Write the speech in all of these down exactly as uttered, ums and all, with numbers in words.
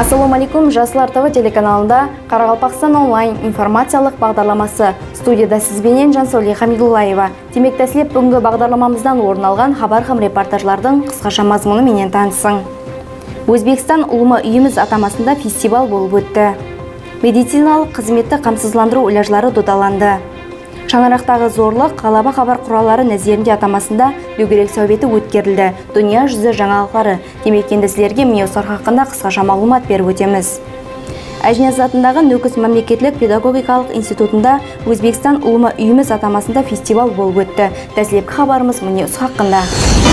Ассаламу алейкум, Жасылар ТВ телеканалында Қарақалпақстан онлайн информациялық бағдарламасы. Студияда сізбенен Жансауле Хамидуллаева. Демек тәсілеп бүгінгі бағдарламамыздан орын алған хабар-хам репортажлардың қысқаша мазмұны менен танысың. Өзбекстан ұлымы үйіміз атамасында фестиваль болып өтті. Медициналық қызметті қамсыздандыру ілажлары додаланды. Шаңырақтағы зорлық Қалаба хабар құралары нәзерінде атамасында дөңгелек сәубеті өткерілді. Дүния жүзі жаңалықтары. Демек енді сіздерге Миосар хақында қысқаша мағлұмат беріп өтеміз. Әжнияз атындағы Нөкіс мемлекеттік педагогикалық институтында Өзбекстан ұлымы үйіміз атамасында фестиваль болып өтті. Тәсілепкі хабарымыз Миос хақында.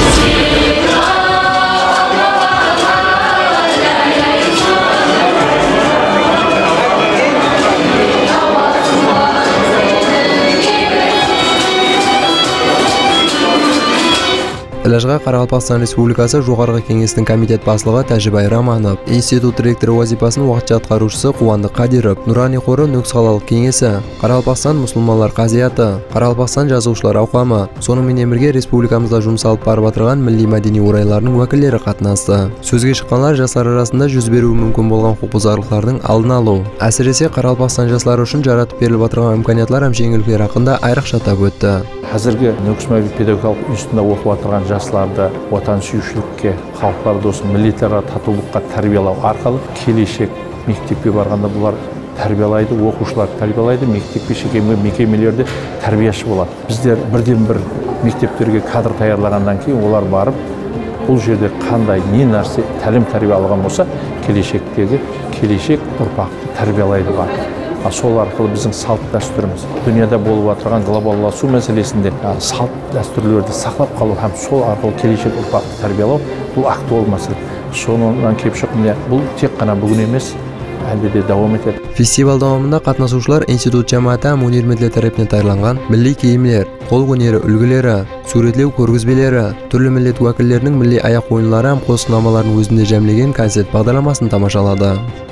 Ілажға Қарақалпақстан Республикасы Жоғарғы кеңестің комитет басшылығы Тәжібай Раманов, институт ректоры вазипасын уақытша атқарушысы Қуандық Қадиров, Нұрани қоры Нөкіс қалалық кеңесі, Қарақалпақстан мұсылманлар қазияты, Қарақалпақстан жазушылар ауқамы, сонымен бірге республикамызда жұмсалып барып отырған милли мәдени орайларының уәкілдері қатынасты. Сөзге шыққанлар жастар арасында жүз беруі мүмкін болған құқық бұзушылықтардың алдын алу, әсіресе Қарақалпақстан жастары үшін жаратып беріліп отырған имканиятлар һәм жеңілдіктер хақында айрықша атап өтті. Қазіргі Нөкіс педагогикалық институтында оқып отырған жастарды отансүйушілікке, халықтар досын, милләтаралық татулыққа тәрбиелеу арқылы келешек мектепке барғанда бұлар тәрбиелайды, оқушылар тәрбиелайды, мектепке шекемге мекемелерде тәрбиеші болады. Біздер бірден бір мектептерге кадр даярлағаннан кейін олар барып, бұл жерде қандай не нәрсе тәлім тәрбие алған болса, келешектегі келешек ұрпақты тәрбиелайды бар. Сол арқылы біздің салт дәстүріміз, дүниеде болып отырған глобалласу мәселесінде салт дәстүрлерді сақтап қалу һәм сол арқылы келешек ұрпақты тәрбиелеу бұл актуал мәселе. Сонан келіп шыққанда бұл тек қана бүгін емес, әлде де давам етеді. Фестиваль davomында қатынасушылар институт жамааты һәм университет тарапынан даярланған милли киімлер, қол өнері үлгілері, суретлеу көргізбелері, түрлі милләт уәкілдерінің милли аяқ ойынлары һәм қосынамаларын өзінде жәмлеген концерт бағдарламасын тамашалады.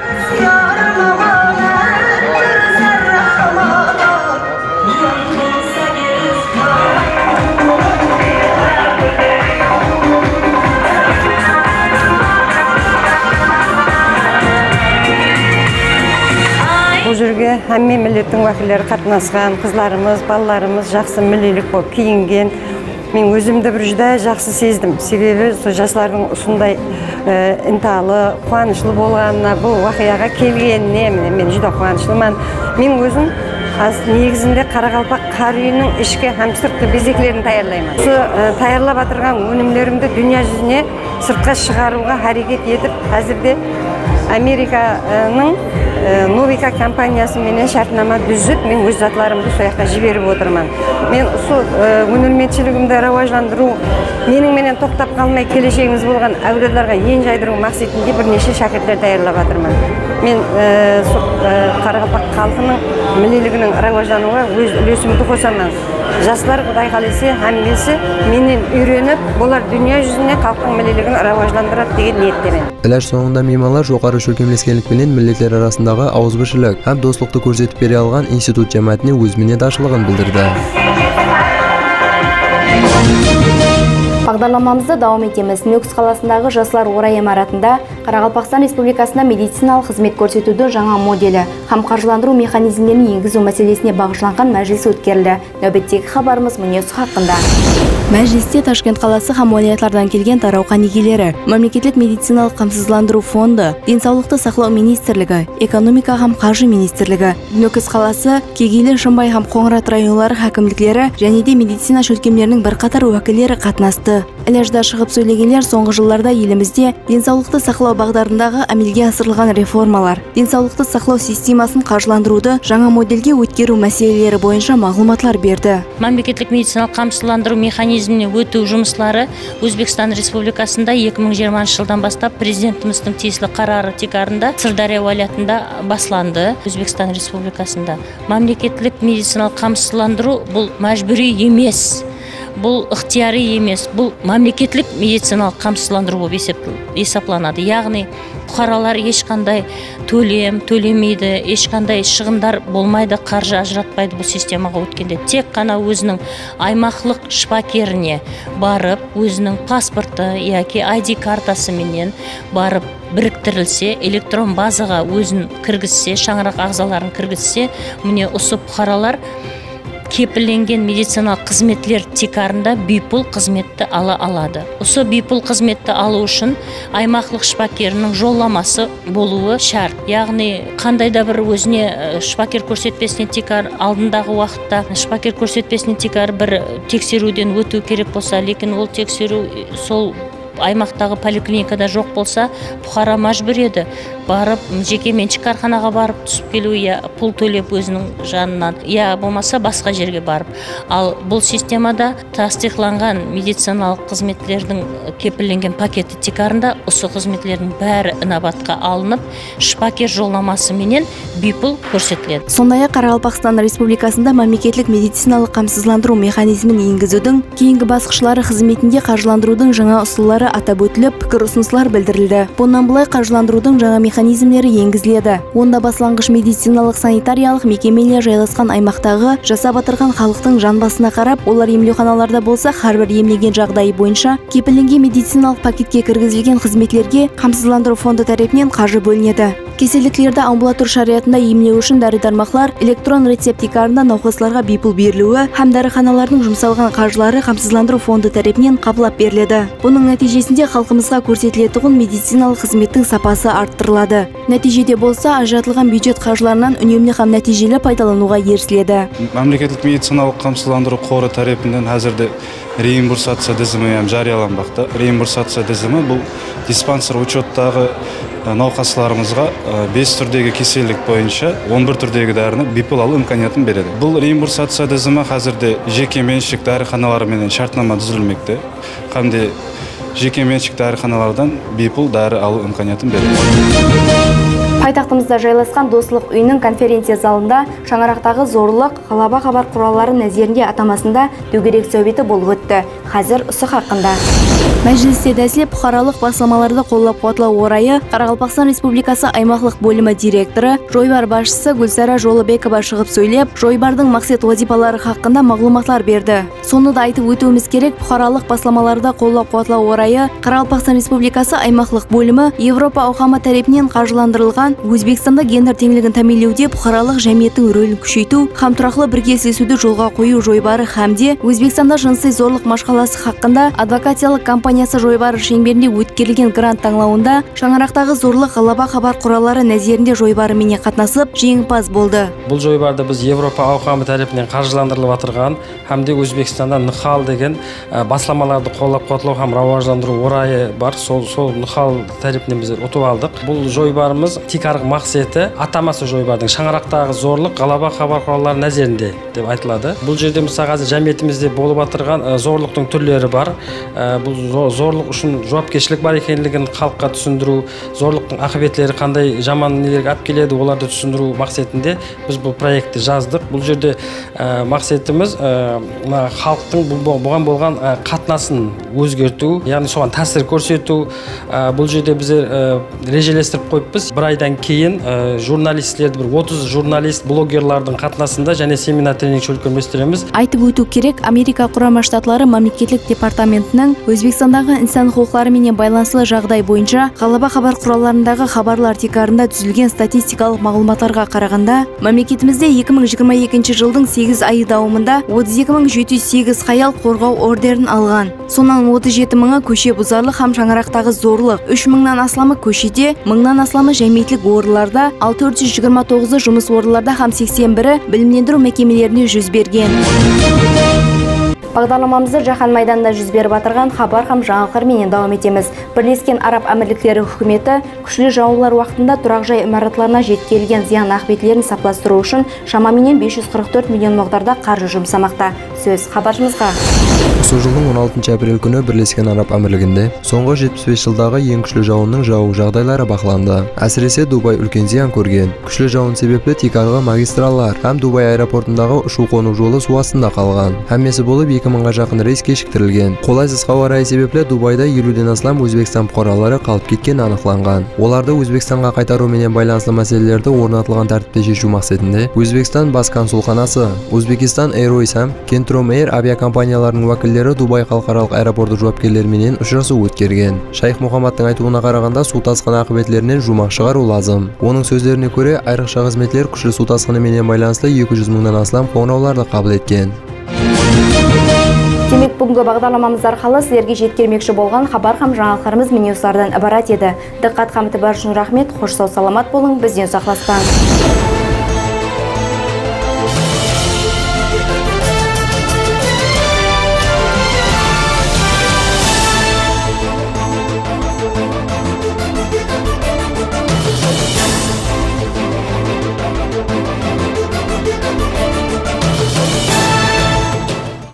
Бұл жерге әмме миллеттің уәкілдері қатынасқан, қызларымыз, балаларымыз жақсы миллилік болып киінген. Мен өзімді бір жүдә жақсы сездім. Себебі жастардың осындай ынталы, қуанышлы болғанына, бұл уақияға келгеніне мен жүдә қуанышлымын. Мен өзім негізінде Қарақалпақ қар үйінің ішкі һәм сыртқы безеклерін таярлаймын. Осы таярлап отырған өнімдерімді дүния жүзіне сыртқа шығаруға әрекет етіп, әзірде Американың Новика компаниясы менен шартнама дүзіп, мен өз затларымды сояққа жіберіп отырмын. Мен осы өнерменшілігімді рауажландыру, менің менен тоқтап қалмай келешегіміз болған әулеттарға ен жайдыру мақсатында бірнеше шәкірттер даярлап жатырмын. Мен Қарақалпақ халқының миллилігінің рауажлануға өз үлесімді қосамын. Жастар Құдай қаласа әмбесі менен үйреніп, олар дүния жүзіне халықтың миллилігін рауажландырады деген ниеттемін. Ілаж соңында меймандар жоғары шөлкемлескерлік пенен милләттер арасындағы ауызбіршілік һәм достықты көрсетіп бере алған институт жамаатіне өз миннетдаршылығын білдірді. Бағдарламамызды давам етеміз. Нөкіс қаласындағы жастар орай имаратында Қарақалпақстан Республикасында медициналық қызмет көрсетудің жаңа моделі һәм қаржыландыру механизмдерін енгізу мәселесіне бағышталған мәжіліс өткерілді. Нәубеттегі хабарымыз Миос хақында. Мәжілісте Ташкент қаласы һәм уәлаятлардан келген тарау қанегелері, мемлекеттік медициналық қамсыздандыру фонды, денсаулықты сақлау министрлігі, экономика һәм қаржы министрлігі, Нөкіс қаласы, Кегейлі, Шымбай һәм Қоңырат районлары хакімдіктері және де медицина шөлкемлерінің бірқатар уәкілдері қатынасты. Ілажда шығып сөйлегендер соңғы жылдарда елімізде денсаулықты сақлау бағдарындағы әмелге асырылған реформалар, денсаулықты сақлау системасын қаржыландыруды жаңа модельге өткеру мәселелері бойынша мағлұматлар берді. Мемлекеттік медициналық қамсыздандыру механизміне өту жұмыслары Өзбекстан Республикасында екі мың жиырмасыншы жылдан бастап президентіміздің тиесілі қарары текарында Сырдария уәлаятында басланды. Өзбекстан Республикасында мемлекеттік медициналық қамсыздандыру бұл мәжбүри емес. бұл ықтияри емес, бұл мемлекеттік медициналық қамсыздандыру болып есептелінеді. Яғни бұқаралар ешқандай төлем, төлемейді, ешқандай шығындар болмайды, қаржы ажыратпайды бұл системаға өткенде. Тек қана өзінің аймақлық шпакеріне барып, өзінің паспорты яки ай ди картасы менен барып біріктірілсе, электрон базаға өзін кіргізсе, шаңырақ ағзаларын кіргізсе, міне осы бұқаралар кепілленген медициналық қызметлер тикарында бипул қызметті ала алады. Осы бипул қызметті алу үшін аймақлық шпакерінің жолламасы болуы шарт. Яғни қандай да бір өзіне шпакер көрсетпесіне тикар алдындағы уақытта шпакер көрсетпесіне тикар бір тексеруден өту керек болса, лекін ол тексеру сол аймақтағы поликлиникада жоқ болса, бұқара мәжбүр еді барып жеке меншік карханаға барып түсіп келу, я пұл төлеп өзінің жанынан, я болмаса басқа жерге барып. Ал бұл системада тастиқланған медициналық қызметлердің кепілленген пакеті тикарында осы қызметлердің бәрі инабатқа алынып, шпакер жолламасы менен бипул көрсетіледі. Сондай-ақ Қарақалпақстан Республикасында мемлекеттік медициналық қамсыздандыру механизмін енгізудің кейінгі басқышлары қызметінде қаржыландырудың жаңа ұсыныстары атап өтіліп, пікір ұсыныстар білдірілді. Бұнан былай қаржыландырудың жаңа механизмдері енгізіледі. Онда басланғыш медициналық санитариялық мекемелер жайласқан аймақтағы жасап отырған халықтың жан басына қарап, олар емдеуханаларда болса, әрбір емлеген жағдайы бойынша кепілленген медициналық пакетке кіргізілген қызметлерге қамсыздандыру фонды тарапынан қаржы бөлінеді. Кеселдіктерді амбулатор шариғатында емдеу үшін дәрі-дәрмақлар электрон рецепт тикарында науқастарға бипул берілуі һәм дәріханалардың жұмсалған қаржылары қамсыздандыру фонды тарапынан қабылдап беріледі. Бұның нәтижесінде халқымызға көрсетілетін медициналық қызметтің сапасы арттырылады. Нәтижеде болса, ажыратылған бюджет қаржыларынан үнемді һәм нәтижелі пайдалануға ерсіледі. Мемлекеттік медициналық қамсыздандыру қоры тарапынан әзірде реимбурсация тізімі жарияланбақта. Реимбурсация тізімі бұл диспансер учеттағы науқастарымызға бес түрдегі кеселдік бойынша он бір түрдегі дәріні бипул алу имканиятын береді. Бұл реимбурсация тізімі қазірде жеке меншік дәріханаларымен шартнама түзілмекте. Қамде жеке меншік дәріханалардан бипул дәрі алу имканиятын береді. Пайтақтымызда жайласқан Достық үйінің конференция залында шаңырақтағы зорлық, ғалаба хабар құраллары нәзерінде атамасында дөңгелек сөйбеті болып өтті. Қазір осы хақында. Мәжілісте дәсіле бұқаралық басылмаларды қолдап қуатлау орайы Қарақалпақстан Республикасы аймақлық бөлімі директоры, Жойбар басшысы Гүлсара Жолыбекова шығып сөйлеп, Жойбардың мақсат вазипалары хақында мағлұматлар берді. Соны да айтып өтуіміз керек, бұқаралық басылмаларды қолдап қуатлау орайы Қарақалпақстан Республикасы аймақлық бөлімі Европа ауқамы тарапынан қаржыландырылған Өзбекстанда гендер теңлігін тәмелеуде бұқаралық жәмиеттің рөлін күшейту, һәм тұрақлы біргеслесуді жолға қою Жойбары һәмде Өзбекстанда жынсый зорлық машқаласы хақында адвокатиялық компаниясы Жойбары шеңберінде өткерілген грант таңлауында шаңырақтағы зорлық ғалаба хабар құраллары нәзерінде Жойбары менен қатнасып, жеңімпаз болды. Бұл Жойбарды біз Европа ауқамы тарапынан қаржыландырылып отырған һәмде Өзбекстанда Нихал деген басылмаларды қолдап қуатлау һәм рауаждандыру орайы бар. Сол сол Нихал тарапынан біз ұтып алдық. Бұл Жойбарымыз тикарық мақсаты атамасы Жойбардың шаңырақтағы зорлық ғалаба хабар құраллары нәзерінде деп айтылады. Бұл жерде мысалы қазір жәмиетімізде болып отырған зорлықтың түрлері бар. Бұл зорлық үшін жауапкершілік бар екенлігін халыққа түсіндіру, зорлықтың ақыбетлері қандай жаман нелерге алып келеді, оларды түсіндіру мақсатында біз бұл проектті жаздық. Бұл жерде мақсатымыз халықтың бұған болған қатынасын өзгерту, яғни соған тәсір көрсету. Бұл жерде біздер режелестіріп қойыппыз. Бір айдан кейін журналистлерді бір отыз журналист, блогерлардың қатынасында және семинар тренинг көрместіреміз. Айтып өту керек, Америка Құрама Штатлары мемлекеттік департаментінің Өзбекстандағы инсан құқықтары менен байланыслы жағдай бойынша ғалаба хабар құралларындағы хабарлар тикарында түзілген статистикалық мағлұматтарға қарағанда, мемлекетімізде екі мың жиырма екінші жылдың сегіз айы дауымында отыз екі мың жеті жүз сегіз қаял қорғау ордерін алған. Сонан отыз жеті мыңы көше бұзарлық һәм шаңырақтағы зорлық, үш мыңнан асламы көшеде, мыңнан асламы жәмиетлік орындарда, ал төрт жүз жиырма тоғызы жұмыс орындарда һәм сексен бірі білімдендіру мекемелерінде жүз берген. Бағдарламамызды жаһан майданында жүз беріп атырған хабар һәм жаңалықтар менен давам етеміз. Бірлескен Араб Әмірліктері үкіметі күшлі жауындар уақытында тұрақжай имараттарына жеткелген зиян ақыбетлерін сапластыру үшін шамамен бес жүз қырық төрт миллион миқдарда қаржы жұмсамақта. Сөз хабаршымызға. Осы жылдың он алтыншы апрель күні Бірлескен Араб Әмірлігінде соңғы жетпіс бес жылдағы ең күшлі жауынның жауы жағдайлары бақыланды. Әсіресе Дубай үлкен зиян көрген. Күшлі жауын себепті тикарғы магистраллар һәм Дубай аэропортындағы ұшу-қону жолы су астында қалған. Һәммесі болып екі эки мыңга жакын рейс кечиктирилген. Колайсыз аба ырайы себепле Дубайда элүүдөн аслам Өзбекстан фукаралары калып кеткени аныкланган. Оларды Өзбекстанга кайтаруу менен байланышлуу маселелерди орнотулган тартипте чечүү максатында Өзбекстан бас консулханасы, Uzbekistan Airways һәм Kentrom Air авиакомпанияларынын вакилдери Дубай калкаралык аэропорту жоопкерлери менен учурашуу өткөргөн. Шайх Мухаммаддын айтууна караганда, суу таскыны акыбетлеринен жумак чыгаруу лазым. Онун сөздөрүнө көрө, айрыкча кызметтер күчтүү суу таскыны менен байланыштуу эки жүз мыңдан аслам коңгуроолорду кабыл эткен. Демек, бүгінгі бағдарламамыз арқылы сіздерге жеткермекші болған хабар һәм жаңалықтарымыз менюстардан ібарат еді. Диққат қамыты бар үшін рахмет, хош сау саламат болың, бізден сақласпаңыз.